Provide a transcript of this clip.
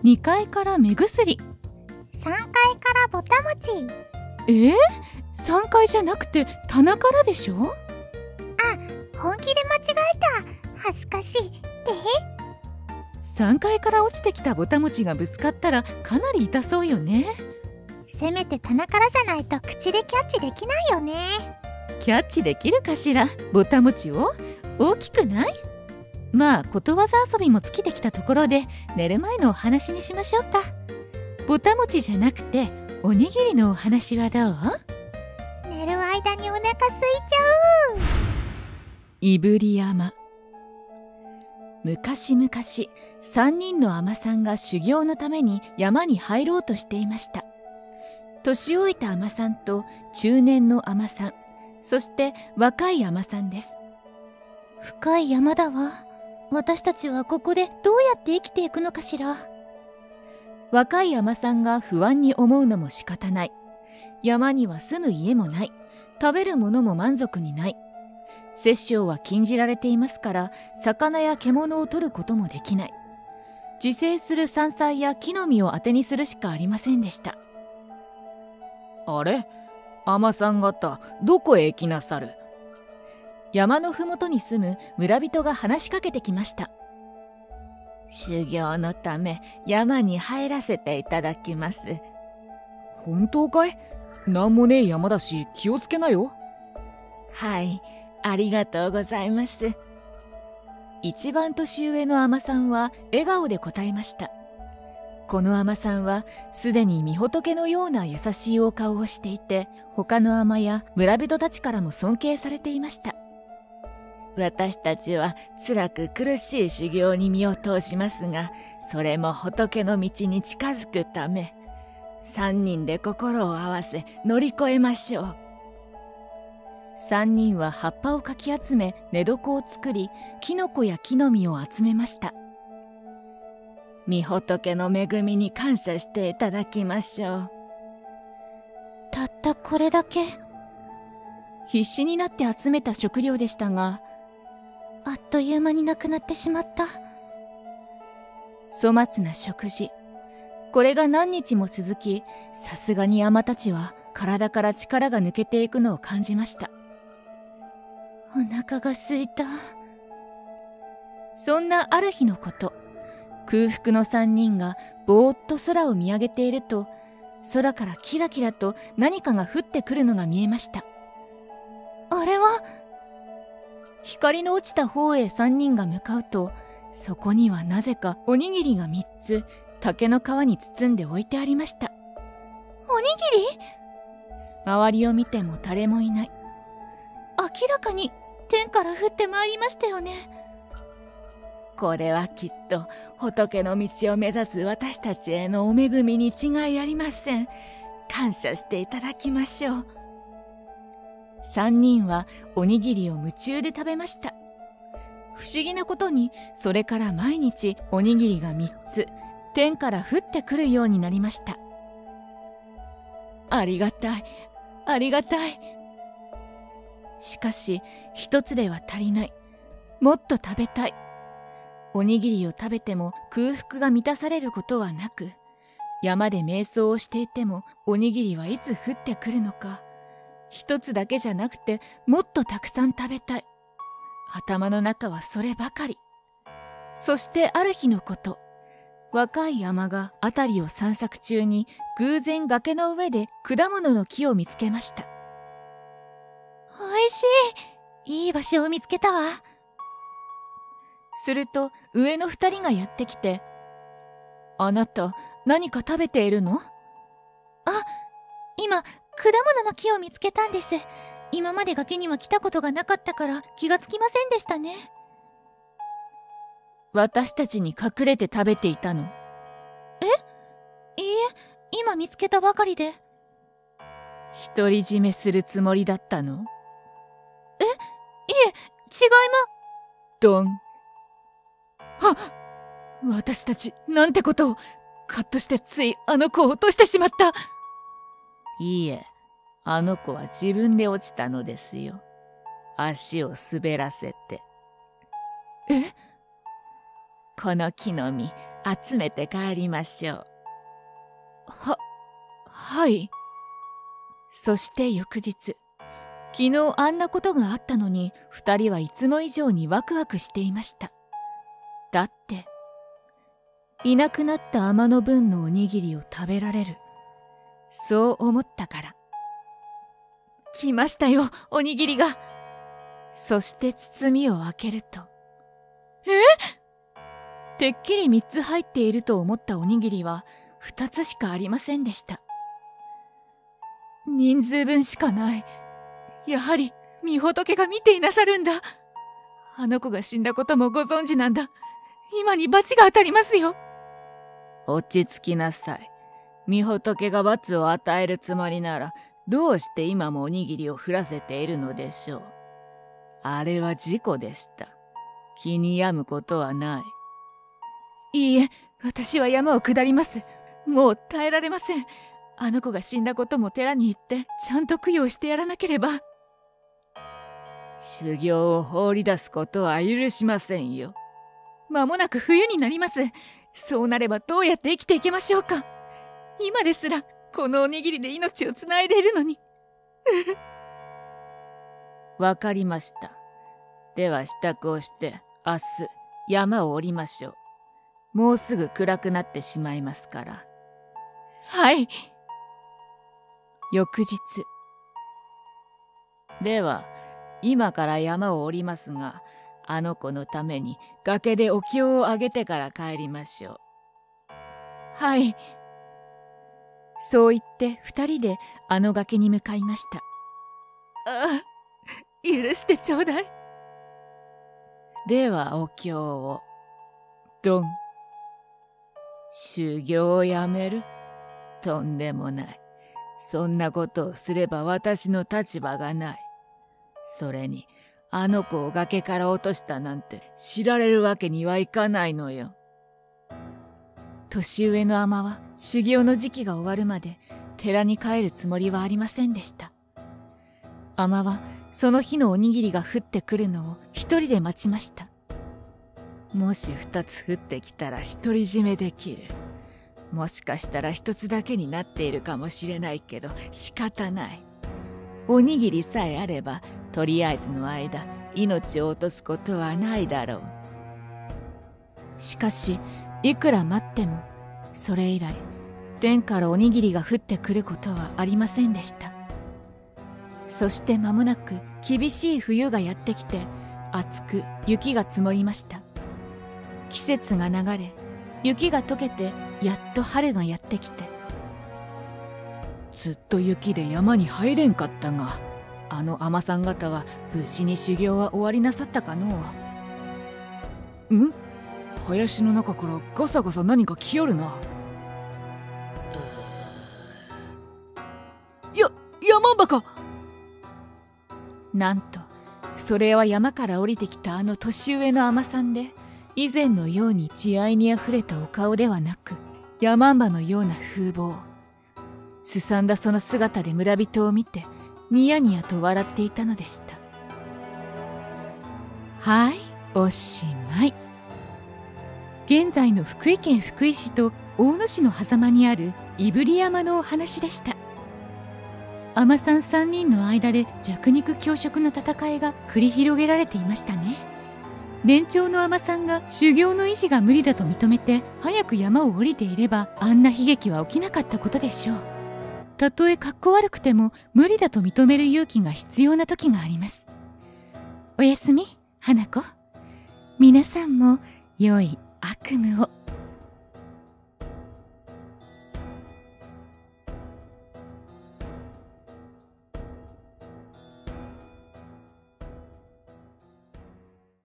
2階から目薬。 3階からぼたもち。 3階じゃなくて棚からでしょ。 本気で間違えた。恥ずかしい。 3階から落ちてきたぼたもちがぶつかったらかなり痛そうよね。 せめて棚からじゃないと口でキャッチできないよね。 キャッチできるかしら、ぼたもちを。大きくない？まあことわざ遊びも尽きてきたところで寝る前のお話にしましょうか。ぼたもちじゃなくておにぎりのお話はどう？ 寝る間にお腹空いちゃう。 いぶり山。昔々3人の海女さんが修行のために山に入ろうとしていました。年老いた海女さんと中年の海女さん、そして若い海女さんです。 深い山だわ。私たちはここでどうやって生きていくのかしら。 若い海女さんが不安に思うのも仕方ない。山には住む家もない。食べるものも満足にない。殺生は禁じられていますから、魚や獣を取ることもできない。自生する山菜や木の実を当てにするしかありませんでした。 あれ、海女さん方、どこへ行きなさる？ 山のふもとに住む村人が話しかけてきました。 修行のため山に入らせていただきます。 本当かい？なんもねえ山だし気をつけなよ。 はい、ありがとうございます。 一番年上の海女さんは笑顔で答えました。この海女さんはすでに御仏のような優しいお顔をしていて、他の海女や村人たちからも尊敬されていました。 私たちは辛く苦しい修行に身を通しますが、それも仏の道に近づくため、3人で心を合わせ乗り越えましょう。 3人は葉っぱをかき集め寝床を作り、キノコや木の実を集めました。 御仏の恵みに感謝していただきましょう。 たったこれだけ。 必死になって集めた食料でしたが、 あっという間になくなってしまった。 粗末な食事。これが何日も続き、さすがに海女たちは体から力が抜けていくのを感じました。 お腹が空いた。 そんなある日のこと、空腹の3人がぼーっと空を見上げていると、空からキラキラと何かが降ってくるのが見えました。 あれは？ 光の落ちた方へ3人が向かうと、そこにはなぜかおにぎりが3つ竹の皮に包んで置いてありました。 おにぎり？ 周りを見ても誰もいない。 明らかに天から降ってまいりましたよね。 これはきっと仏の道を目指す私たちへのお恵みに違いありません。感謝していただきましょう。 3人はおにぎりを夢中で食べました。不思議なことに、それから毎日おにぎりが3つ天から降ってくるようになりました。ありがたい、ありがたい。しかし一つでは足りない。もっと食べたい。おにぎりを食べても空腹が満たされることはなく、山で瞑想をしていてもおにぎりはいつ降ってくるのか。一つだけじゃなくてもっとたくさん食べたい。頭の中はそればかり。そしてある日のこと、若い海女が辺りを散策中に偶然崖の上で果物の木を見つけました。 おいしい。いい場所を見つけたわ。 すると上の2人がやってきて、あなた何か食べているの？ 今、果物の木を見つけたんです。今まで崖には来たことがなかったから気がつきませんでしたね。 私たちに隠れて食べていたの？ いいえ、今見つけたばかりで。 独り占めするつもりだったの？ いえ、違いドン。私たちなんてことを。カッとしてついあの子を落としてしまった。 いいえ、あの子は自分で落ちたのですよ。足を滑らせて。 え？ この木の実、 集めて帰りましょう。 はい。そして翌日、昨日あんなことがあったのに2人はいつも以上にワクワクしていました。だっていなくなった海女の分のおにぎりを食べられる、そう思ったから。来ましたよ、おにぎりが。そして包みを開けると、てっきり3つ入っていると思ったおにぎりは2つしかありませんでした。人数分しかない。やはり御仏が見ていなさるんだ。あの子が死んだこともご存知なんだ。今に罰が当たりますよ。 落ち着きなさい。御仏が罰を与えるつもりなら、どうして今もおにぎりを降らせているのでしょう。あれは事故でした。気に病むことはない。 いいえ、私は山を下ります。もう耐えられません。あの子が死んだことも寺に行ってちゃんと供養してやらなければ。 修行を放り出すことは許しませんよ。 間もなく冬になります。そうなればどうやって生きていけましょうか。今ですらこのおにぎりで命をつないでいるのに。 わかりました。では支度をして明日山を降りましょう。もうすぐ暗くなってしまいますから。 はい。 翌日。では今から山を降りますが、あの子のために崖でお経をあげてから帰りましょう。 はい。そう言って2人であの崖に向かいました。ああ、許してちょうだい。 ではお経を。ドン。修行をやめる？とんでもない。そんなことをすれば私の立場がない。それにあの子を崖から落としたなんて知られるわけにはいかないのよ。 年上の海女は修行の時期が終わるまで寺に帰るつもりはありませんでした。海女はその日のおにぎりが降ってくるのを一人で待ちました。 もし2つ降ってきたら独り占めできる。もしかしたら1つだけになっているかもしれないけど仕方ない。おにぎりさえあればとりあえずの間命を落とすことはないだろう。 しかしいくら待ってもそれ以来天からおにぎりが降ってくることはありませんでした。そして間もなく厳しい冬がやってきて厚く雪が積もりました。季節が流れ雪が溶けてやっと春がやってきて、 ずっと雪で山に入れんかったが、あの海女さん方は無事に修行は終わりなさったかのう。林の中からガサガサ何か来よるな。山んばか。 なんとそれは山から降りてきたあの年上の海女さんで、以前のように慈愛にあふれたお顔ではなく山んばのような風貌。すさんだその姿で村人を見てニヤニヤと笑っていたのでした。はい、おしまい。現在の福井県福井市と大野市の狭間にある胆振山のお話でした。海女さん3人の間で弱肉強食の戦いが繰り広げられていましたね。年長の海女さんが修行の維持が無理だと認めて早く山を降りていればあんな悲劇は起きなかったことでしょう。たとえかっこ悪くても無理だと認める勇気が必要な時があります。おやすみ、花子。皆さんも良い悪夢を。